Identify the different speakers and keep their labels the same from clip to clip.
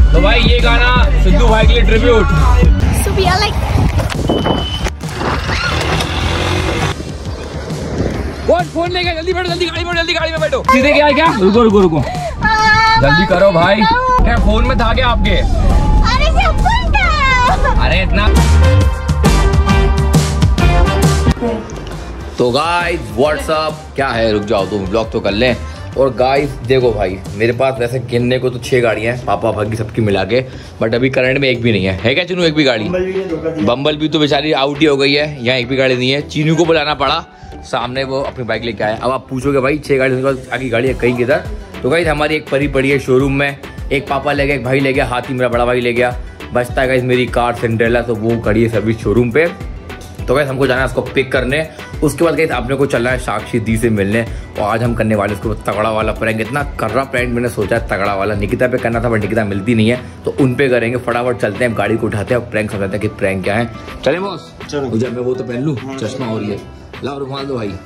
Speaker 1: तो भाई ये गाना सिद्धू भाई के लिए ट्रिब्यूट। फोन लेके जल्दी बैठो, जल्दी गाड़ी में बैठो। सीधे क्या रुको जल्दी करो भाई। क्या फोन में था क्या आपके? अरे इतना। तो गाइस व्हाट्सअप क्या है, रुक जाओ तुम ब्लॉग तो कर लें। और गाइस देखो भाई, मेरे पास वैसे गिनने को तो 6 गाड़ियां हैं पापा भागी सबकी मिला के, बट अभी करंट में एक भी नहीं है क्या चीनू? एक भी गाड़ी बम्बल भी तो बेचारी आउट ही हो गई है, यहाँ एक भी गाड़ी नहीं है। चीनू को बुलाना पड़ा, सामने वो अपनी बाइक लेके आया। अब आप पूछोगे भाई 6 गाड़ी आगे गाड़ी है कहीं किधर? तो गाइस हमारी एक परी पड़ी है शोरूम में, एक पापा ले गया, एक भाई ले गया, हाथी मेरा बड़ा भाई ले गया। बचता है गाइस मेरी कार सिंड्रेला, तो वो खड़ी है सर्विस शोरूम पे। तो गाइस हमको जाना है उसको पिक करने। उसके बाद गाइस आपने को चलना है साक्षी दी से मिलने। और आज हम करने वाले उसको तगड़ा वाला प्रैंक, इतना कर्रा प्रैंक मैंने सोचा है तगड़ा वाला। निकिता पे करना था बट निकिता मिलती नहीं है, तो उन पे करेंगे। फटाफट चलते हैं, गाड़ी को उठाते हैं और प्रैंक समझते हैं कि प्रैंक क्या है। चले बॉस, जब मैं वो तो पहन लूँ, चश्मा हो रही है, लाओ रुमाल दो भाई।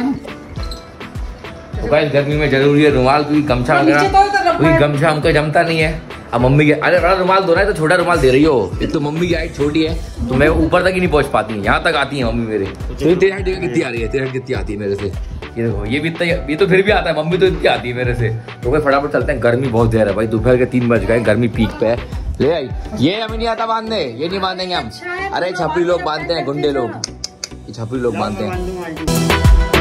Speaker 1: तो गाइस गर्मी में जरूरी है रुमाल, क्योंकि गमछा वगैरह, क्योंकि गमछा हमको जमता नहीं है। अब मम्मी के अरे बड़ा रुमाल दो ना, तो छोटा रुमाल दे रही हो। एक तो मम्मी की हाइट छोटी है, तो मैं ऊपर तक ही नहीं पहुंच पाती, यहाँ तक आती है मम्मी मेरे। तो तेरी हाइट कितनी आ रही है? तेरी हाइट कितनी आती है मेरे से? ये देखो, ये भी इतना, ये तो फिर भी आता है, मम्मी तो इतनी आती है मेरे से। तो भाई फटाफट चलते हैं, गर्मी बहुत देर है भाई, दोपहर के 3 बज गए, गर्मी पीक पे है। ले आई, ये हमें नहीं आता बांधने, ये नहीं बांधेंगे हम। अरे छपरी लोग बांधते हैं, गुंडे लोग, ये छपरी लोग बांधते हैं।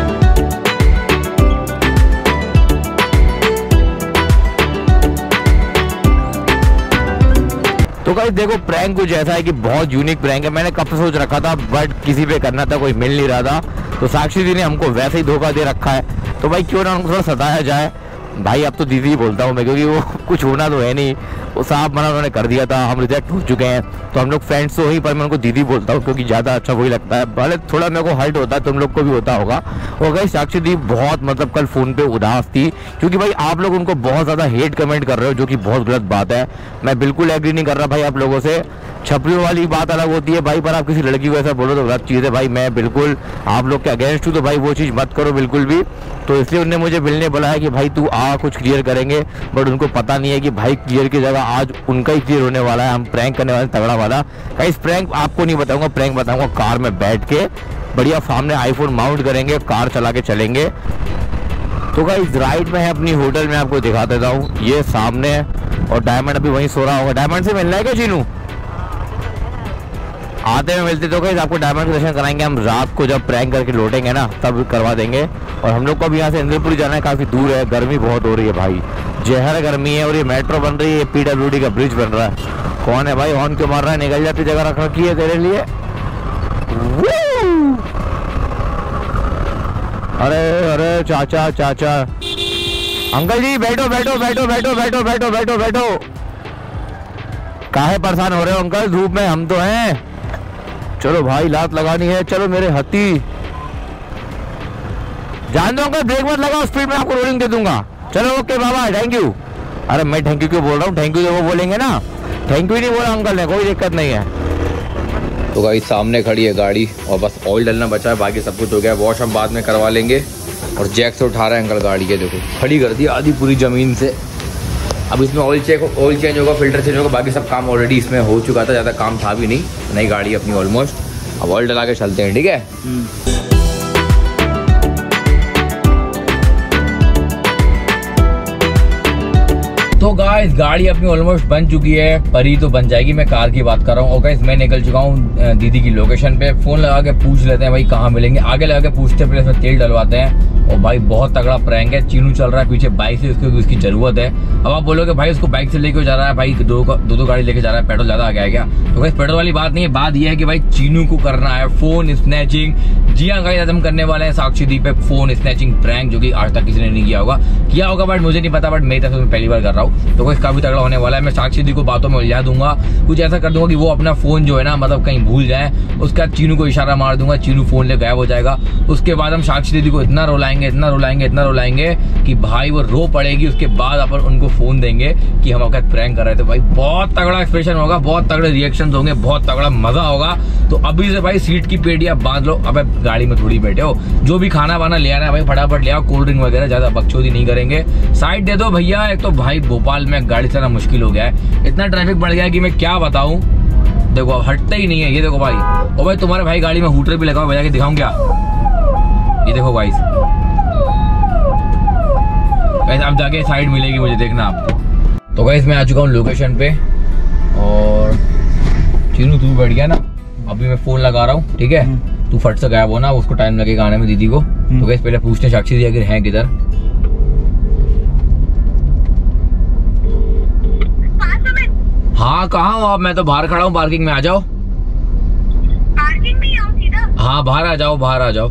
Speaker 1: तो गाइस देखो प्रैंक कुछ ऐसा है कि बहुत यूनिक प्रैंक है। मैंने कब से सोच रखा था बट किसी पे करना था, कोई मिल नहीं रहा था। तो साक्षी दी ने हमको वैसे ही धोखा दे रखा है, तो भाई क्यों ना उनको थोड़ा सताया जाए। भाई अब तो दीदी ही बोलता हूँ मैं, क्योंकि वो कुछ होना तो है नहीं, वो साफ मना उन्होंने कर दिया था, हम रिजेक्ट हो चुके हैं। तो हम लोग फ्रेंड्स तो ही, पर मैं उनको दीदी बोलता हूँ क्योंकि ज़्यादा अच्छा वही लगता है। भले थोड़ा मेरे को हर्ट होता है, तुम लोग को भी होता होगा। और गाइस साक्षी दी बहुत मतलब कल फ़ोन पे उदास थी, क्योंकि भाई आप लोग उनको बहुत ज़्यादा हेट कमेंट कर रहे हो, जो कि बहुत गलत बात है। मैं बिल्कुल एग्री नहीं कर रहा भाई आप लोगों से। छपरियों वाली बात अलग होती है भाई, पर आप किसी लड़की को ऐसा बोलो तो गलत चीज़ है भाई। मैं बिल्कुल आप लोग के अगेंस्ट हूँ, तो भाई वो चीज़ मत करो बिल्कुल भी। तो इसलिए उन्होंने मुझे मिलने बुलाया कि भाई तू आ, कुछ क्लियर करेंगे। बट उनको पता नहीं है कि भाई क्लियर की जगह आज उनका ही क्लियर होने वाला है। हम प्रैंक करने वाले तगड़ा वाला। गाइस प्रैंक आपको नहीं बताऊंगा, प्रैंक बताऊंगा कार में बैठ के, बढ़िया सामने आईफोन माउंट करेंगे, कार चला के चलेंगे। तो गाइस राइट में है अपनी होटल में, आपको दिखा देता हूँ, ये सामने है। और डायमंड अभी वहीं सो रहा होगा। डायमंड से मिलना है क्या चीनू? आते हुए मिलते। तो गाइस आपको डायमंड के दर्शन कराएंगे हम रात को, जब प्रैंक करके लौटेंगे ना तब करवा देंगे। और हम लोग को भी यहाँ से इंद्रपुरी जाना है, काफ़ी दूर है, गर्मी बहुत हो रही है भाई, जहर गर्मी है। और ये मेट्रो बन रही है, PWD का ब्रिज बन रहा है। कौन है भाई हॉर्न क्यों मार रहा है? निकल जाती जगह रख रखी है तेरे लिए। अरे अरे चाचा चाचा, अंकल जी बैठो बैठो बैठो बैठो बैठो बैठो बैठो बैठो। काहे परेशान हो रहे हो अंकल, धूप में हम तो हैं। चलो भाई लात लगानी है, चलो मेरे हत्ती। जान दो अंकल, ब्रेक मत लगाओ, स्पीड में आपको रोलिंग दे दूंगा। चलो ओके बाबा, थैंक यू। अरे मैं थैंक यू क्यों बोल रहा हूँ? थैंक यू तो वो बोलेंगे ना, थैंक यू नहीं बोला अंकल ने, कोई दिक्कत नहीं है। तो गाइस सामने खड़ी है गाड़ी और बस ऑयल डलना बचा है, बाकी सब कुछ हो गया। वॉश हम बाद में करवा लेंगे। और जैक से उठा रहे हैं अंकल गाड़ी के, देखो खड़ी कर दी आधी पूरी ज़मीन से। अब इसमें ऑयल चेंज होगा, फिल्टर चेंज होगा, बाकी सब काम ऑलरेडी इसमें हो चुका था, ज़्यादा काम था भी नहीं, नई गाड़ी अपनी ऑलमोस्ट। अब ऑयल डला के चलते हैं, ठीक है। तो गाइस गाड़ी अपनी ऑलमोस्ट बन चुकी है, परी तो बन जाएगी, मैं कार की बात कर रहा हूँ। और गाइस मैं निकल चुका हूँ दीदी की लोकेशन पे। फोन लगा के पूछ लेते हैं भाई कहाँ मिलेंगे, आगे लगा के पूछते हैं, पहले इसमें तेल डलवाते हैं। और भाई बहुत तगड़ा प्रैंक है, चीनू चल रहा है पीछे बाइक से, उसकी जरूरत है। अब आप बोलोगे भाई उसको बाइक से लेके जा रहा है, भाई दो गाड़ी लेके जा रहा है, पेट्रोल ज्यादा आ गया है क्या? तो गाइस पेट्रोल वाली बात नहीं है, बात यह है कि भाई चीनू को करना है फोन स्नैचिंग। जी हाँ गाइस, आज हम करने वाले हैं साक्षी दी पे फोन स्नैचिंग प्रैंक, जो कि आज तक किसी ने नहीं किया होगा बट मुझे नहीं पता, बट मेरी तरफ से पहली बार कर रहा हूँ। तो गाइस काफी तगड़ा होने वाला है। मैं साक्षी दी को बातों में उलझा दूंगा, कुछ ऐसा कर दूंगा कि वो अपना फोन जो है ना मतलब कहीं भूल जाए। उसके बाद चीनू को इशारा मार दूंगा, चीनू फोन ले गायब हो जाएगा। उसके बाद हम साक्षी दीदी को इतना रुलाएंगे इतना रुलाएंगे इतना रुलाएंगे कि भाई वो रो पड़ेगी। उसके बाद अपन उनको फोन देंगे कि हम आपका प्रैंक कर रहे थे। भाई बहुत तगड़ा एक्सप्रेशन होगा, बहुत तगड़े रिएक्शन होंगे, बहुत तगड़ा मजा होगा। तो अभी से भाई सीट की पेटियां बांध लो। अब गाड़ी में थोड़ी बैठे हो, जो भी खाना वाना ले आना है भाई फटाफट ले आओ, कोल्ड ड्रिंक वगैरह, ज्यादा बकचोदी नहीं करेंगे। साइड दे दो भैया, एक तो भाई भोपाल में गाड़ी चलाना मुश्किल हो गया है, इतना ट्रैफिक बढ़ गया है कि मैं क्या बताऊं। देखो अब हटता ही नहीं है। ये देखो भाई, ओ भाई तुम्हारे भाई गाड़ी में हूटर भी लगा हुआ, बजा के दिखाऊं क्या? ये देखो गाइस, अब जाके साइड मिलेगी मुझे, देखना आप। तो गाइस मैं आ चुका हूँ लोकेशन पे और चीनू तू बैठ गया ना, अभी मैं फोन लगा रहा हूँ, ठीक है? तू फट से गायब हो ना, उसको टाइम लगेगा आने में दीदी को। तो गाइस पहले पूछते साक्षी दी अगर हैं किधर। हाँ कहाँ हो आप? मैं तो बाहर खड़ा हूँ, पार्किंग में आ जाओ।
Speaker 2: पार्किंग में आओ सीधा?
Speaker 1: हाँ बाहर आ जाओ, बाहर आ जाओ,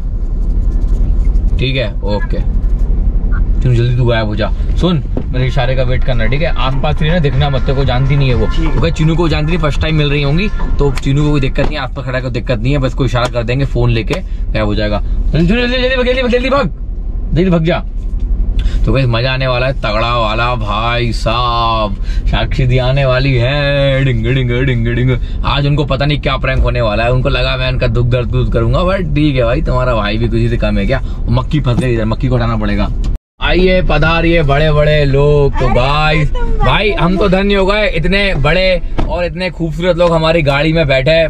Speaker 1: ठीक है? ओके तुम जल्दी तू गायब हो जा। सुन मेरे इशारे का वेट करना, ठीक है? आसपास थी ना, देखना मत, को जानती नहीं है वो, क्योंकि चीनू को जानती नहीं, फर्स्ट टाइम मिल रही होंगी, तो चीनू को कोई दिक्कत नहीं है, आसपास खड़ा कोई दिक्कत नहीं है, बस कोई इशारा कर देंगे, फोन लेके गायब हो जाएगा। जल्दी भाग जा। तो भाई मजा आने वाला है तगड़ा वाला भाई साहब, साक्षी दी आने वाली है, डिंग डिंग डिंग डिंग। आज उनको पता नहीं क्या प्रैंक होने वाला है, उनको लगा मैं उनका दुख दर्द दूर करूंगा, बट ठीक है भाई, तुम्हारा भाई भी किसी से कम है क्या? मक्खी फंस गई इधर, मक्खी को उठाना पड़ेगा। आइए पधारिए बड़े बड़े लोग। तो गाइस भाई हम तो धन्य हो गए, इतने बड़े और इतने खूबसूरत लोग हमारी गाड़ी में बैठे।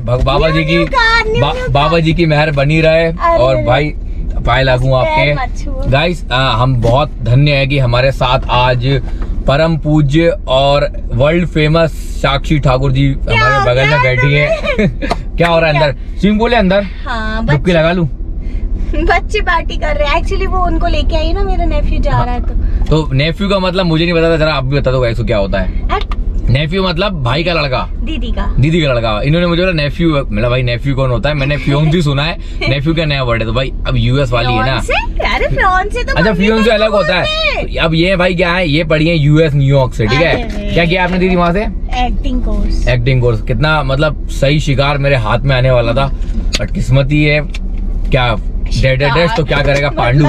Speaker 1: बाबा जी की मेहर बनी रहे। और भाई पाए लागू आपके गाइस, हम बहुत धन्य है कि हमारे साथ आज परम पूज्य और वर्ल्ड फेमस साक्षी ठाकुर जी हमारे बगल में बैठी है। क्या हो रहा है अंदर? स्विमिंग पूल है अंदर?
Speaker 2: हाँ,
Speaker 1: डुबकी लगा लूं?
Speaker 2: बच्चे पार्टी कर रहे हैं, एक्चुअली वो उनको लेके आई ना, मेरा नेफ्यू जा रहा है। तो
Speaker 1: नेफ्यू का मतलब मुझे नहीं पता था, जरा आप भी बता दो गाइस क्या होता है? नेफ्यू मतलब भाई का लड़का, दीदी का लड़का। इन्होंने मुझे बोला नेफ्यू, मेरा भाई नेफ्यू कौन होता है? मैंने फियोंसी सुना है, नेफ्यू का नया वर्ड है। तो भाई अब यूएस वाली है ना,
Speaker 2: अरे फियोंसी तो
Speaker 1: अच्छा फियोंसी अलग होता है। अब ये भाई क्या है, ये पढ़ी है यूएस न्यूयॉर्क से, ठीक है? क्या किया आपने दीदी वहाँ से? Acting course. कितना मतलब सही शिकार मेरे हाथ में आने वाला था, बट किस्मत ही है क्या, डेडेडेश तो क्या करेगा पांडू।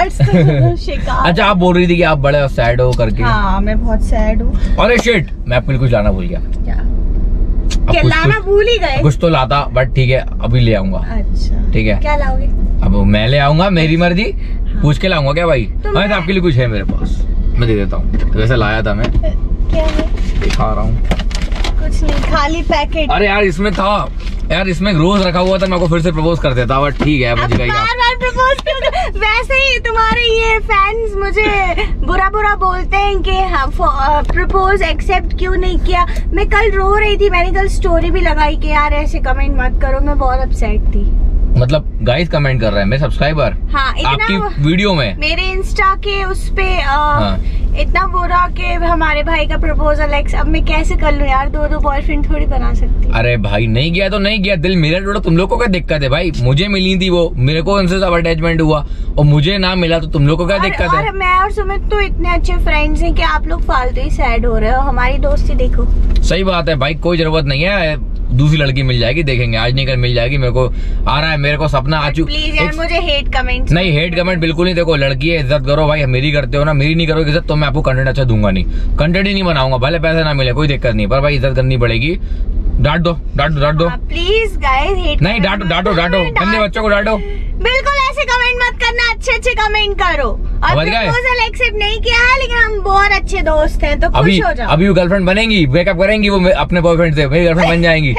Speaker 1: अच्छा आप बोल रही थी कि आप बड़े सैड हो करके।
Speaker 2: हाँ मैं बहुत सैड हूँ।
Speaker 1: अरे शिट, मैं आपके लिए कुछ लाना भूल गया।
Speaker 2: क्या लाना भूल ही गए?
Speaker 1: कुछ तो लाता, बट ठीक है अभी ले आऊंगा। अच्छा ठीक है,
Speaker 2: क्या लाओगे?
Speaker 1: अब मैं ले आऊंगा, मेरी मर्जी। हाँ। पूछ के लाऊंगा क्या भाई? तो आपके लिए कुछ है मेरे पास, मैं दे देता हूँ। वैसे लाया था मैं,
Speaker 2: क्या है?
Speaker 1: दिखा रहा हूँ।
Speaker 2: कुछ नहीं, खाली पैकेट।
Speaker 1: अरे यार इसमें था यार, इसमें रोज रखा हुआ था, मैं आपको फिर से प्रपोज कर देता, बट ठीक है मुझे
Speaker 2: बार प्रपोज क्यों? वैसे ही तुम्हारे ये फैंस मुझे बुरा बोलते हैं कि प्रपोज एक्सेप्ट क्यों नहीं किया। मैं कल रो रही थी, मैंने कल स्टोरी भी लगाई कि यार ऐसे कमेंट मत करो, मैं बहुत अपसेट थी।
Speaker 1: मतलब गाइस कमेंट कर रहे हैं मेरे सब्सक्राइबर? हाँ, आपकी वीडियो में, मेरे
Speaker 2: इंस्टा के उस पे इतना बुरा कि हमारे भाई का प्रपोजल एक्स। अब मैं कैसे कर लूं यार, दो बॉयफ्रेंड थोड़ी बना सकती। अरे
Speaker 1: भाई नहीं गया तो नहीं गया, दिल मेरा टूटा, तुम लोग को क्या दिक्कत है भाई? मुझे मिली थी वो, मेरे को उनसे सब अटैचमेंट हुआ और मुझे ना मिला, तो तुम लोग को क्या दिक्कत है?
Speaker 2: मैं और सुमित तो इतने अच्छे फ्रेंड्स हैं कि आप लोग फालतू ही सैड हो रहे हो, हमारी दोस्ती देखो।
Speaker 1: सही बात है भाई, कोई जरूरत नहीं है, दूसरी लड़की मिल जाएगी, देखेंगे, आज नहीं कल मिल जाएगी। मेरे को आ रहा है, मेरे को सपना आ चुका।
Speaker 2: प्लीज यार मुझे हेट कमेंट
Speaker 1: नहीं, हेट कमेंट बिल्कुल नहीं। देखो लड़की है, इज्जत करो भाई, मेरी करते हो ना, मेरी नहीं करोगे इज्जत तो मैं आपको कंटेंट अच्छा दूंगा नहीं, कंटेंट ही नहीं बनाऊंगा, भले पैसे ना मिले कोई दिक्कत नहीं, पर भाई इज्जत करनी पड़ेगी। डांट दो
Speaker 2: प्लीज गाइस, हेट
Speaker 1: नहीं, डांटो गंदे बच्चों को डांटो।
Speaker 2: बिल्कुल ऐसे कमेंट मत करना, अच्छे कमेंट करो। और प्रपोजल एक्सेप्ट नहीं किया है, लेकिन हम बहुत अच्छे दोस्त हैं, तो खुश हो जाओ।
Speaker 1: अभी वो गर्लफ्रेंड बनेंगी, ब्रेकअप करेंगी वो अपने बॉयफ्रेंड से, मेरी गर्लफ्रेंड बन जाएंगी।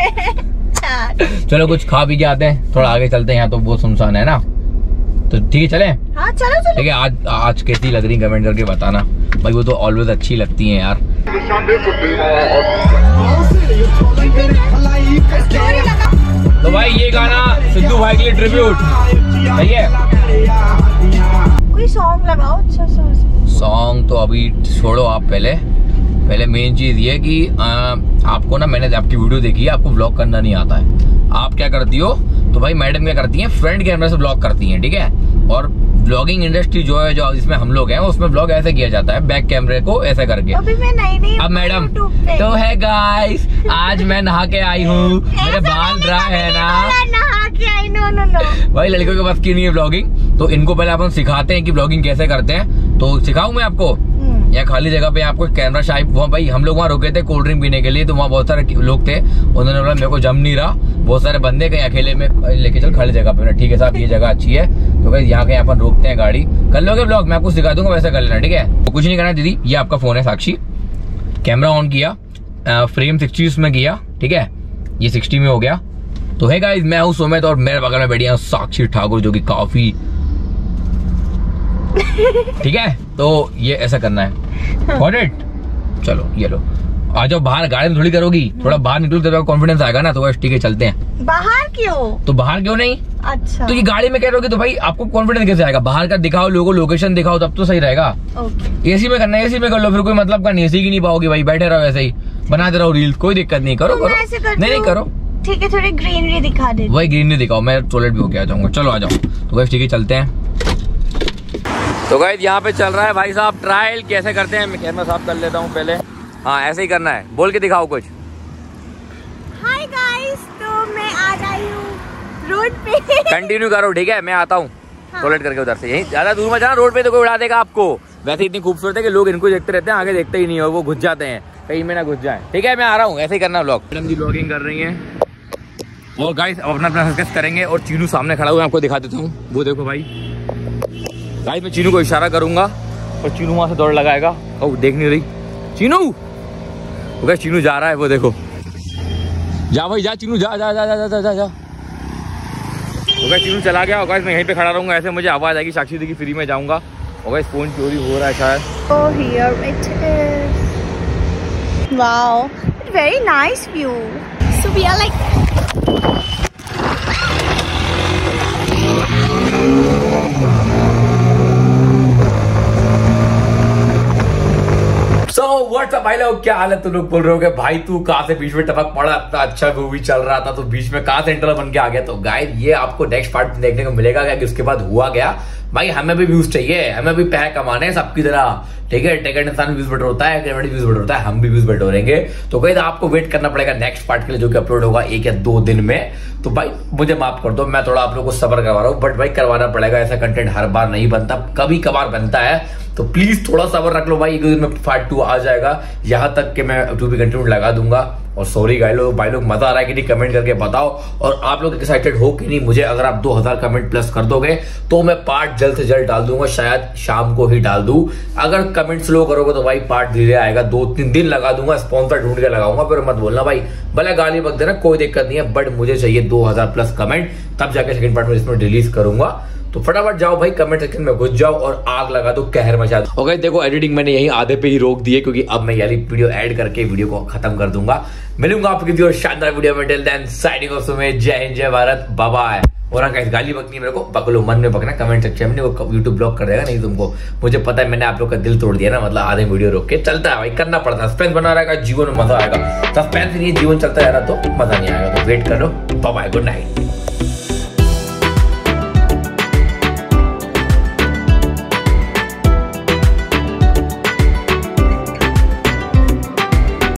Speaker 1: चलो कुछ खा पी के आते हैं, थोड़ा आगे चलते हैं, यहाँ तो बहुत सुनसान है ना, तो ठीक है चले?
Speaker 2: हाँ चलो।
Speaker 1: ठीक है, आज कैसी लग रही कमेंट करके बताना भाई, वो तो ऑलवेज अच्छी लगती है यार। तो भाई ये गाना सिद्धू भाई के लिए ट्रिब्यूट, सही है?
Speaker 2: कोई सॉन्ग लगाओ अच्छा सा।
Speaker 1: सॉन्ग तो अभी छोड़ो आप, पहले मेन चीज ये कि आपको ना, मैंने आपकी वीडियो देखी है, आपको व्लॉग करना नहीं आता है। आप क्या करती हो? तो भाई मैडम क्या करती हैं, फ्रंट कैमरा से व्लॉग करती हैं, ठीक है? और व्लॉगिंग इंडस्ट्री जो है, जो इसमें हम लोग हैं, उसमें व्लॉग ऐसे किया जाता है, बैक कैमरे को ऐसे करके।
Speaker 2: अभी मैं नहीं
Speaker 1: अब मैडम तो है गाइस, आज मैं नहा के आई हूँ, मेरे बाल ड्राई है ना,
Speaker 2: नहा के आई। नो
Speaker 1: भाई लड़कियों के पास की नहीं है व्लॉगिंग, तो इनको पहले अपन सिखाते हैं कि व्लॉगिंग कैसे करते हैं। तो सिखाऊं मैं आपको? या खाली जगह पे आपको कैमरा शाइप, वहाँ भाई हम लोग वहाँ रुके थे कोल्ड ड्रिंक पीने के लिए, तो वहाँ बहुत सारे लोग थे, उन्होंने बोला मेरे को जम नहीं रहा, बहुत सारे बंदे कहीं अकेले में लेके चल खाली जगह पे। ठीक है साहब, ये जगह अच्छी है, तो भाई यहाँ कहीं अपन रोकते हैं गाड़ी, कर लोगे व्लॉग, मैं आपको सिखा दूंगा वैसे कर लेना, ठीक है? तो कुछ नहीं करना दीदी, ये आपका फोन है साक्षी, कैमरा ऑन किया, फ्रेम 60 में किया, ठीक है, ये 60 में हो गया। तो है गाइस, मैं हूं सुमित और मेरे बगल में बैठी है साक्षी ठाकुर, जो कि काफी ठीक है। तो ये ऐसा करना है, गॉट इट। चलो ये लो, आ जाओ बाहर, गाड़ी में थोड़ी करोगी, थोड़ा बाहर निकलो तो कॉन्फिडेंस आएगा ना। तो बस ठीक है, चलते हैं।
Speaker 2: बाहर क्यों?
Speaker 1: तो बाहर क्यों नहीं?
Speaker 2: अच्छा,
Speaker 1: तो ये गाड़ी में कह रहे हो तो भाई आपको कॉन्फिडेंस कैसे आएगा? बाहर का दिखाओ, लोगों लोकेशन दिखाओ, तब तो सही रहेगा।
Speaker 2: ओके,
Speaker 1: एसी में करना है, एसी में कर लो, फिर कोई मतलब का नहीं, एसी की नहीं पाओगे भाई, बैठे रहो ऐसे ही, बनाते रहो रील, कोई दिक्कत नहीं, करो
Speaker 2: तो
Speaker 1: करो, नहीं करो,
Speaker 2: ठीक है, थोड़ी ग्रीनरी दिखा दे।
Speaker 1: वही ग्रीनरी दिखाओ, मैं टॉयलेट भी होके आ जाऊंगा। चलो आ जाओ। तो गाइस ठीक है, चलते हैं। तो गाइस यहाँ पे चल रहा है भाई साहब ट्रायल, कैसे करते हैं मैं कैमरा साफ कर लेता हूँ पहले। हाँ ऐसे ही करना है, बोल के दिखाओ कुछ।
Speaker 2: हाय गाइस, तो मैं आ गई हूँ रोड पे।
Speaker 1: कंटिन्यू करो, ठीक है, मैं आता हूँ टॉयलेट करके उधर से। यहीं ज्यादा दूर में जाना, रोड पे तो कोई उड़ा देगा आपको। वैसे इतनी खूबसूरत है कि लोग इनको देखते रहते हैं, आगे देखते ही नहीं, और वो घुस जाते हैं, कहीं में ना घुस जाए। ठीक है, मैं आ रहा हूँ, ऐसे ही करना व्लॉग। मैडम जी व्लॉगिंग कर रही हैं और गाइस अब अपना अपना सर्कस करेंगे। और चीनू सामने खड़ा हुआ है, आपको दिखा देता हूँ, वो देखो भाई। गाइस मैं चीनू को इशारा करूंगा और चीनू वहां से दौड़ लगाएगा। ओ देख नहीं रही चीनू, तो गाइस चीनू जा रहा है, वो देखो। जा भाई जा चीनू, जा जा जा जा जा जा जा। तो गाइस चीनू चला गया। और गाइस मैं यहीं पे खड़ा रहूंगा, ऐसे मुझे आवाज आएगी साक्षी दी की फ्री में जाऊंगा। और गाइस फोन चोरी हो रहा है शायद।
Speaker 2: Oh, here it is. Wow, very nice view. So we are like.
Speaker 1: What's up भाई लोग, क्या हाल है? तुम लोग बोल रहे हो कि भाई तू कहाँ से बीच में टपक पड़ा, इतना अच्छा मूवी चल रहा था तो बीच में कहाँ से इंटरवल बन के आ गया। तो गाइस ये आपको नेक्स्ट पार्ट देखने को मिलेगा क्या कि उसके बाद हुआ गया। भाई हमें भी व्यूज चाहिए, हमें भी पैसे कमाने हैं सबकी तरह, ठीक है। टेकेट इंसान व्यूज बटोरता है, व्यूज बटोरता है, हम भी व्यूज बटोरेंगे। तो गाइस आपको वेट करना पड़ेगा नेक्स्ट पार्ट के लिए, जो कि अपलोड होगा 1 या 2 दिन में। तो भाई मुझे माफ कर दो, मैं थोड़ा आप लोगों को सब्र करवा रहा हूँ, बट भाई करवाना पड़ेगा। ऐसा कंटेंट हर बार नहीं बनता, कभी कभार बनता है, तो प्लीज थोड़ा सब्र रख लो भाई। 1 दिन में पार्ट 2 आ जाएगा, यहां तक कि मैं 2 भी कंटिन्यू लगा दूंगा। और सॉरी भाई लोग मजा आ रहा है कि नहीं, कमेंट करके बताओ। और आप लोग एक्साइटेड हो कि नहीं मुझे, अगर आप 2000 कमेंट प्लस कर दोगे तो मैं पार्ट जल्द से जल्द डाल दूंगा, शायद शाम को ही डाल दूं। अगर कमेंट स्लो करोगे तो भाई पार्ट धीरे आएगा, 2-3 दिन लगा दूंगा, स्पॉन्सर ढूंढ के लगाऊंगा। फिर मत बोलना भाई, भले गाली मत देना, कोई दिक्कत नहीं है, बट मुझे चाहिए 2000 प्लस कमेंट, तब जाके सेकंड पार्ट में इसमें रिलीज करूंगा। तो फटाफट जाओ भाई, कमेंट सेक्शन में घुस जाओ और आग लगा दो, कहर मचा दो। ओके देखो एडिटिंग मैंने यही आधे पे ही रोक दी है, क्योंकि अब मैं ये वीडियो ऐड करके वीडियो को खत्म कर दूंगा। मिलूंगा आपको किसी और शानदार वीडियो में। Till then signing off Sumit, जय हिंद जय भारत, बाय बाय। और गाइस गाली बकनी मेरे को पकड़ो, मन में बकना, कमेंट सेक्शन में, वो यूट्यूब ब्लॉक कर देगा नहीं तुमको। मुझे पता है, मैंने आप लोग का दिल तोड़ दिया ना, मतलब आधे वीडियो रोक के। चलता है भाई, करना पड़ता है, सस्पेंस बना रहेगा, जीवन में मजा आएगा। सस्पेंस नहीं, जीवन चलता जा रहा तो मजा नहीं आएगा। तो वेट करो, बाय बाय, गुड नाइट।